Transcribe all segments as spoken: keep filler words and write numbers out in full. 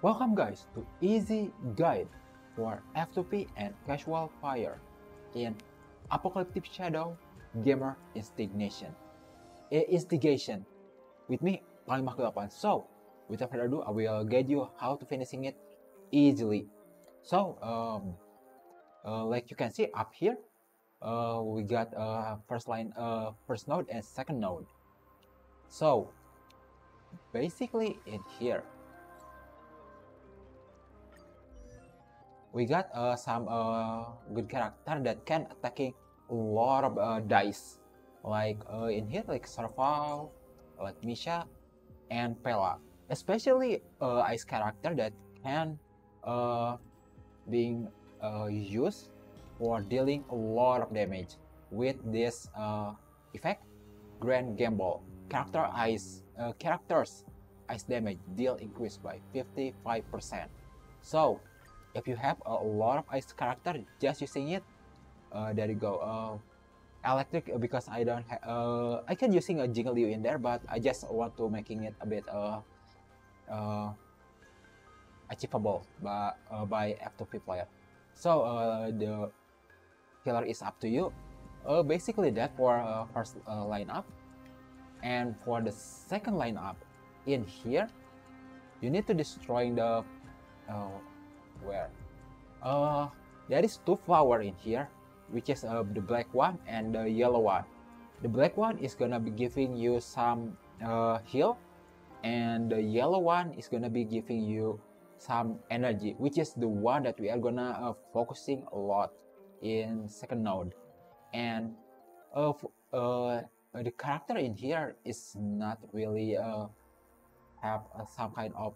Welcome guys to Easy Guide for F two P and Casual Fire in Apocalyptic Shadow Gamer Instigation. Eh, Instigation with me, Paling Makulapan. So, without further ado, I will guide you how to finishing it easily. So, um, uh, like you can see up here, uh, we got uh, first line, uh, first node and second node. So, basically in here, we got uh, some uh, good character that can attacking a lot of uh, dice, like uh, in here like Serval, like Misha, and Pela. Especially uh, ice character that can uh, being uh, used for dealing a lot of damage with this uh, effect. Grand Gamble character ice uh, characters ice damage deal increased by fifty-five percent. So if you have a lot of ice character, just using it, uh, there you go. Uh, electric uh, because I don't have. Uh, I can using a Jingliu in there, but I just want to making it a bit uh, uh, achievable by uh, by F two P player. So uh, the killer is up to you. Uh, basically that for uh, first uh, lineup, and for the second lineup, in here, you need to destroy the. Uh, where uh there is two flower in here, which is uh, the black one and the yellow one. The black one is gonna be giving you some uh, heal, and the yellow one is gonna be giving you some energy, which is the one that we are gonna uh, focusing a lot in second node. And uh, uh, the character in here is not really uh, have uh, some kind of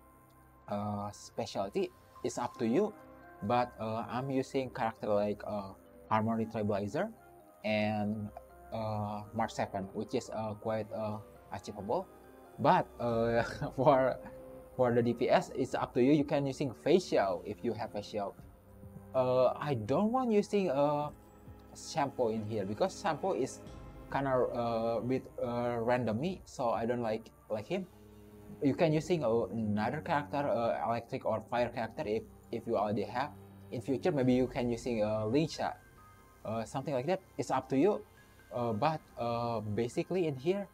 uh, specialty. It's up to you, but uh, I'm using character like uh, Harmony Trailblazer and uh, Mark seven, which is uh, quite uh, achievable. But uh, for for the D P S, it's up to you. You can using facial if you have facial. Uh, I don't want using a uh, shampoo in here because shampoo is kind of uh, bit uh, randomly, so I don't like like him. You can using uh, another character, uh, electric or fire character if if you already have. In future, maybe you can using uh, Lingsha, uh, something like that. It's up to you. Uh, but uh, basically in here,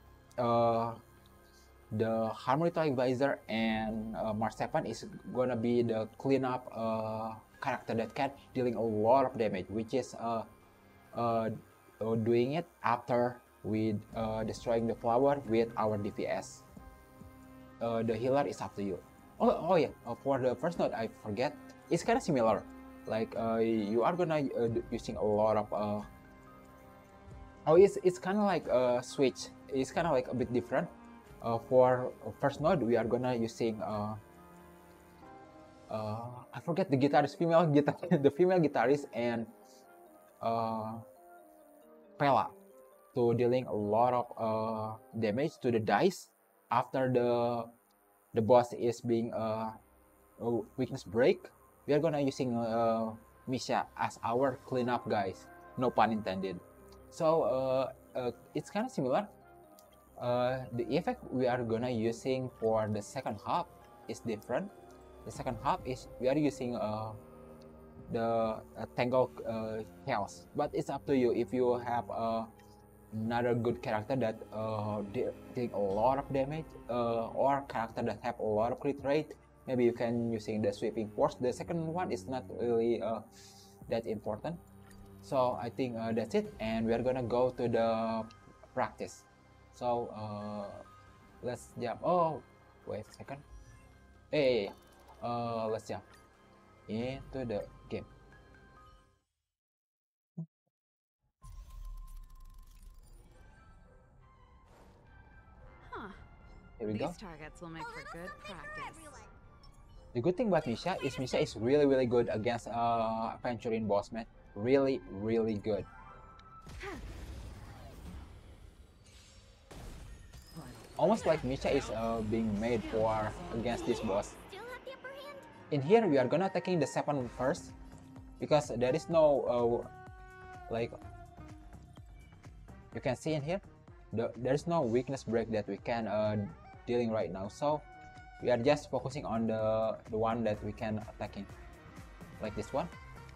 uh, the Harmony Trailblazer and uh, Mark seven is gonna be the cleanup uh, character that can dealing a lot of damage, which is uh, uh, uh, doing it after we uh, destroying the flower with our D P S. Uh, the healer is up to you. Oh, oh yeah, uh, for the first node, I forget. It's kind of similar. Like uh, you are gonna uh, using a lot of. Uh... Oh, it's it's kind of like a switch. It's kind of like a bit different. Uh, for first node, we are gonna using. Uh, uh, I forget the guitarist, female guitar, the female guitarist and uh, Pela to dealing a lot of uh, damage to the dice after the the boss is being uh, a weakness break. We are gonna using uh, Misha as our cleanup guys, no pun intended. So uh, uh, it's kind of similar. Uh, the effect we are gonna using for the second half is different. The second half is we are using uh, the uh, Tangle uh, Chaos, but it's up to you if you have uh, another good character that uh, dealing a lot of damage, uh, or character that have a lot of crit rate. Maybe you can using the sweeping force. The second one is not really uh, that important. So I think uh, that's it, and we are gonna go to the practice. So uh, let's jump. Oh, wait a second. Hey, uh, let's jump into the game. Huh. Here we These go. targets will make for good practice. The good thing about Misha is Misha is really really good against uh, Aventurine boss, man. Really really good. Almost like Misha is uh, being made for against this boss. In here we are gonna taking the seven first because there is no uh, like you can see in here the, there is no weakness break that we can uh, dealing right now. So We are just focusing on the the one that we can attacking, like this one.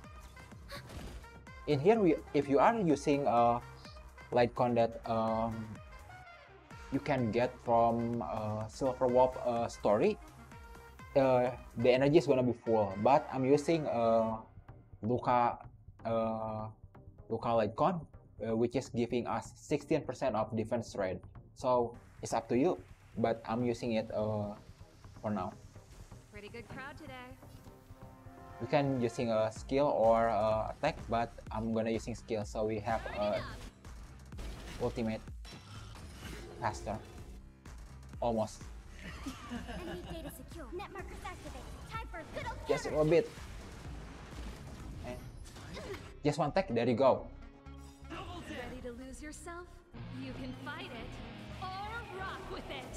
In here, we if you are using a light con that um, you can get from uh, Silver Wolf uh, story, uh, the energy is gonna be full. But I'm using uh, Luca uh, Luca light con, uh, which is giving us sixteen percent of defense rate. So it's up to you, but I'm using it uh, for now. Pretty good crowd today. We can using a skill or uh, attack, but I'm gonna using skill, so we have uh, ultimate faster, almost. Enemy data secure. Net markers activated. Time for a good old Just a counter. little bit. And just one attack, there you go. Ready to lose yourself? You can fight it or rock with it.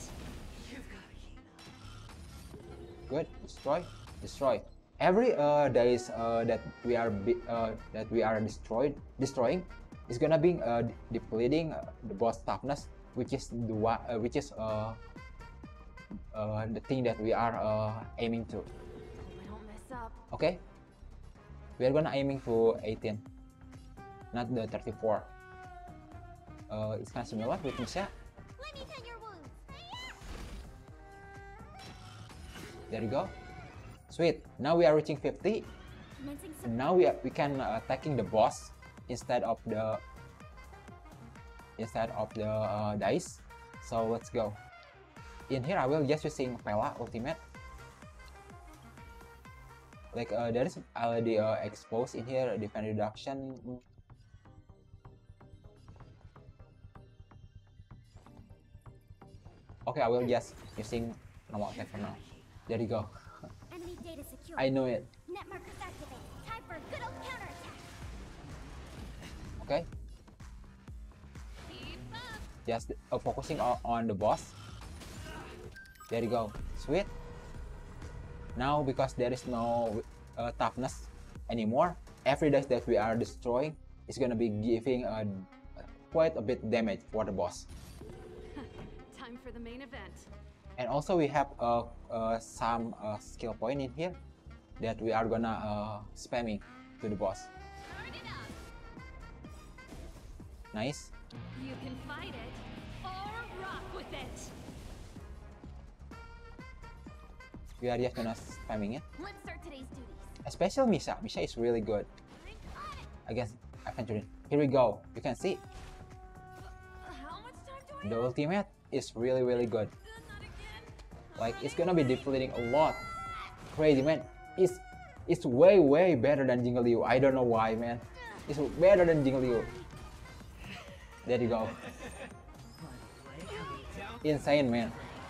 Good, destroy, destroy. Every uh days uh that we are be, uh that we are destroyed destroying is gonna be uh de- depleting uh, the boss toughness, which is the wa- uh, which is uh uh the thing that we are uh aiming to. Hope I don't mess up. Okay, we are gonna aiming to eighteen, not the thirty-four. Uh, it's kind of similar with Misha. Let me tend your wounds. There you go. Sweet. Now we are reaching fifty. Commencing And now we are, we can uh, attacking the boss instead of the instead of the uh, dice. So let's go. In here I will just using Pela ultimate. Like uh, there is already uh, exposed in here defense reduction. Okay, I will just using normal attack for now. There you go. Enemy data secure. I know it. Net markers activated. Time for a good old counterattack. Okay, Keep up. just uh, focusing on, on the boss. There you go. Sweet. Now because there is no uh, toughness anymore, every dice that we are destroying is gonna be giving uh, quite a bit damage for the boss. Time for the main event. And also we have uh, uh, some uh, skill point in here that we are gonna uh, spamming to the boss. Turn it up. Nice. You can fight it or rock with it. We are just gonna spamming it. Let's start today's duties. Especially Misha. Misha is really good against Aventurine. Here we go. You can see How much time do I the have? ultimate is really really good. Uh, Not again. Like it's gonna be depleting a lot. Crazy man. It's it's way way better than Jingle Liu. I don't know why, man. It's better than Jingle Liu. There you go. Insane, man.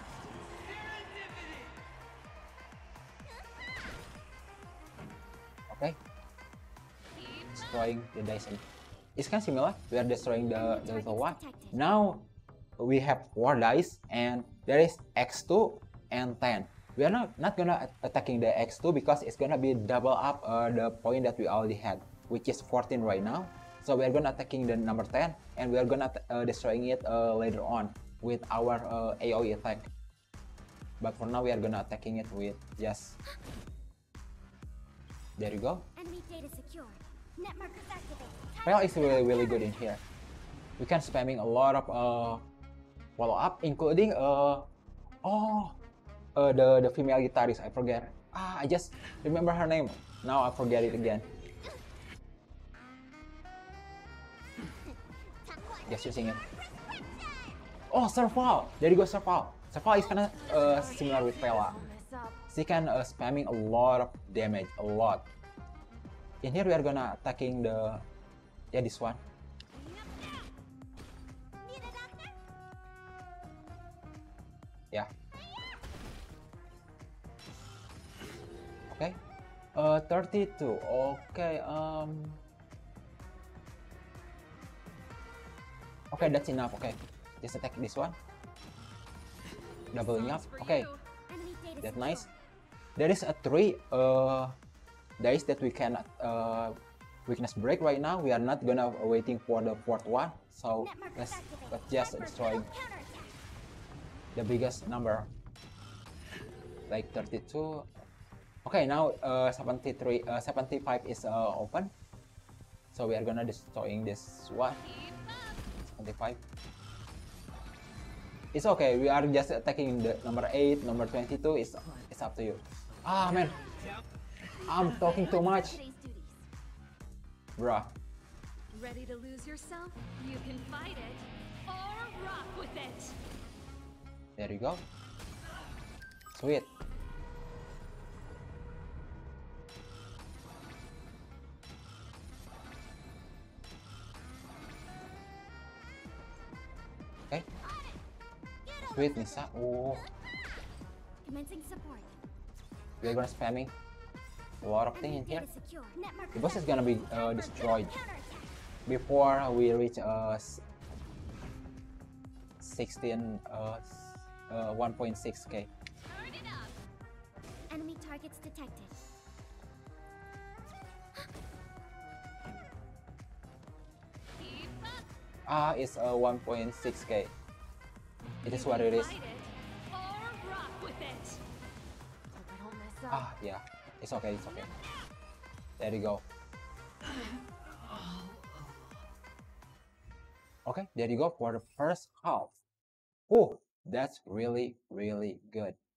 Okay, Keep up. destroying the dice. It's kind of similar. We are destroying the, the little one. Now we have four dice, and there is X two and ten. We are not not gonna at- attacking the X two because it's gonna be double up uh, the point that we already had, which is fourteen right now. So we are gonna attacking the number ten, and we are gonna at- uh, destroying it uh, later on with our uh, A O E attack. But for now we are gonna attacking it with just. There you go. Enemy data secure. Net markers activated. Time Well, for it's a good really old really good in counterattack. here. We can spamming a lot of uh, follow up, including uh oh uh, the the female guitarist. I forget. Ah, I just remember her name. Now I forget it again. Just using it. Oh, Serval. There you go, Serval. Serval is kinda uh, similar with Pela. Don't mess up. She can uh, spamming a lot of damage, a lot. In here we are gonna attacking the yeah this one. Need a doctor? Yeah. Okay. Uh, thirty-two. Okay. Um. Okay, that's enough. Okay, just attack this one. Doubling up. Songs for Okay, you. Enemy data that's secure. nice. There is a three uh dice that we can uh weakness break right now. We are not gonna waiting for the fourth one. So Net markers let's activated. let's just Time for a destroy good old counterattack. the biggest number. like thirty-two. Okay, now uh, seventy-three, uh, seventy-five is uh, open. So we are gonna destroying this one. seventy-five. It's okay. We are just attacking the number eight, number twenty-two. It's it's up to you. Ah man, I'm talking too much, Today's duties. bruh. Ready to lose yourself? You can fight it or rock with it. There you go. Sweet. Okay. Sweet, Nisa. Oh, Commencing support. we're gonna spamming a lot of things in Enemy here. data secure. Net marker The boss is gonna be uh, activated. destroyed Counterattack. before we reach uh s- sixteen uh, s- uh one point six K. Turn it up. Enemy targets detected. Keep up. Ah, it's uh one point six K. It is what it is. Fight it or rock with it. Hope I don't mess up. Ah, yeah. It's okay. It's okay. There you go. Okay, there you go for the first half. Oh, that's really, really good.